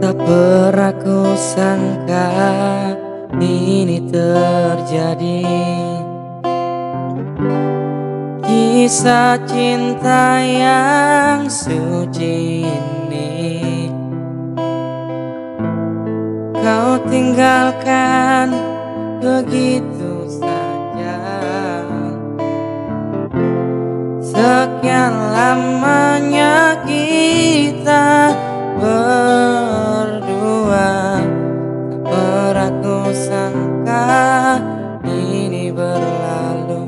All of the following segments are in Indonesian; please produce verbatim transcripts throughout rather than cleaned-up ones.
Tak pernah ku sangka ini terjadi. Kisah cinta yang suci ini kau tinggalkan begitu saja. Sekian lamanya kita berdua, tak pernah ku sangka ini berlalu.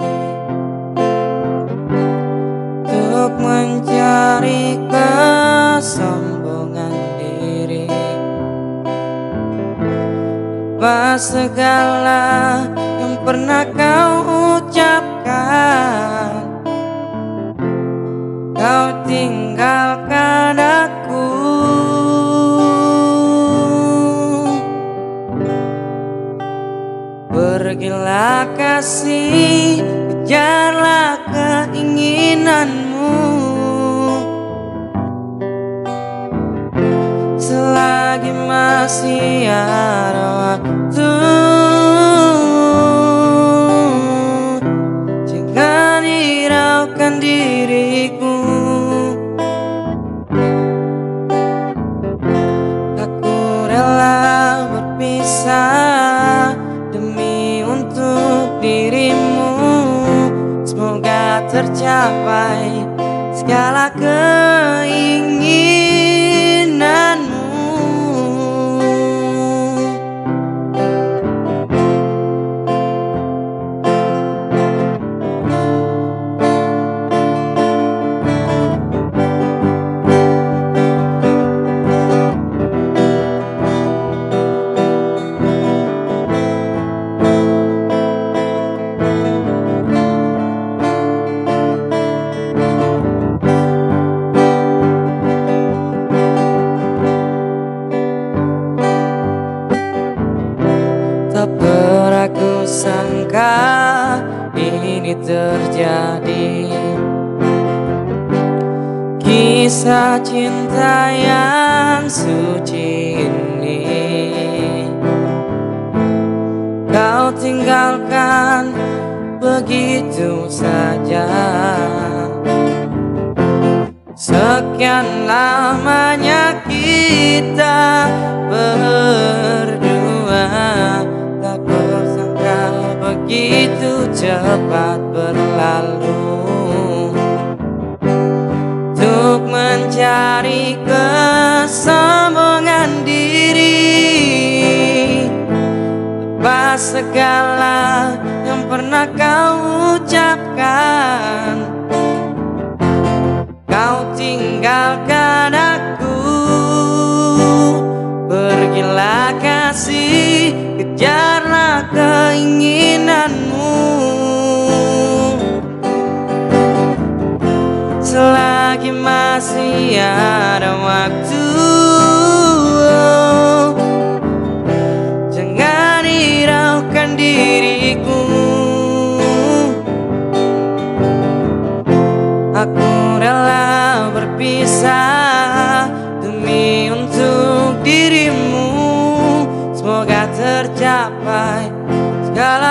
Untuk mencari kesombongan diri, apa segala yang pernah kau ucapkan, kau tinggalkan aku. Pergilah kasih, kejarlah keinginanmu. Selagi masih ada waktu, jangan hiraukan diriku. Aku rela berpisah demi untuk dirimu. Semoga tercapai segala keinginanmu. Tak pernah ku sangka ini terjadi. Kisah cinta yang suci ini kau tinggalkan begitu saja. Sekian lamanya kita berdua, tak bersangka begitu cepat berlalu. Untuk mencari kesombongan diri, lepas segala yang pernah kau ucapkan, kau tinggalkan aku. Pergilah kasih, kejarlah keinginanmu. Selagi masih ada waktu, jangan hiraukan diriku. Aku rela berpisah demi untuk dirimu. Semoga tercapai segala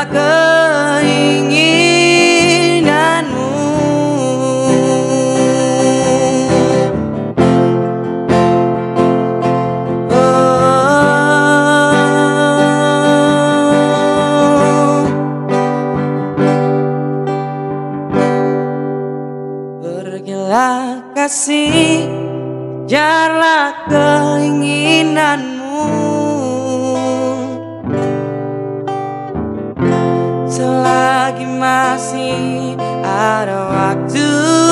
keinginanmu. Oh, pergilah kasih, kejarlah keinginanmu. Selagi masih ada waktu,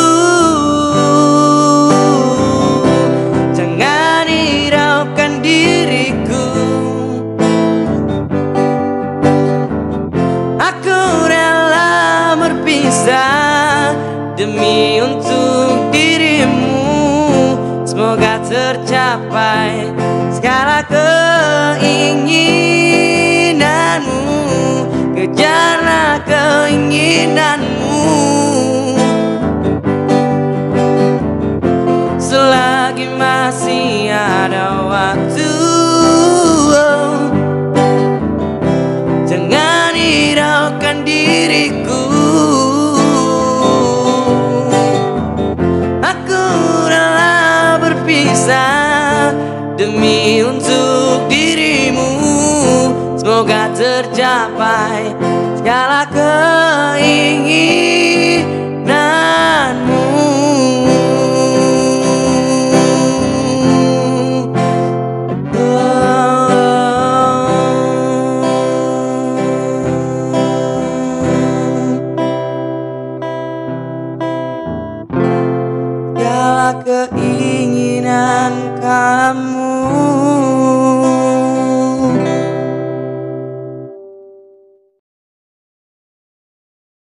jangan hiraukan diriku. Aku rela berpisah demi untuk dirimu. Semoga tercapai segala keinginanmu. Kejarlah keinginanmu. Selagi masih ada waktu, segala keinginanmu. Segala keinginan kamu.